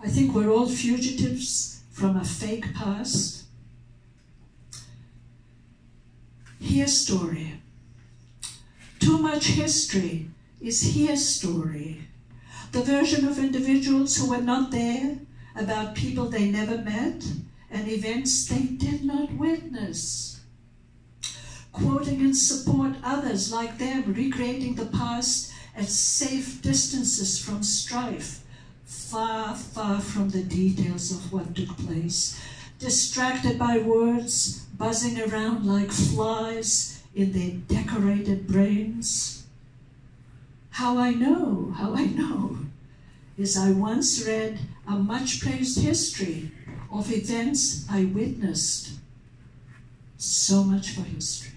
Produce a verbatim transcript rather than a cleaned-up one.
I think we're all fugitives from a fake past. Here story. Too much history is here story. The version of individuals who were not there, about people they never met, and events they did not witness. Quoting and support others like them, recreating the past at safe distances from strife, far, far from the details of what took place, distracted by words buzzing around like flies in their decorated brains. How I know, how I know, is I once read a much-praised history of events I witnessed. So much for history.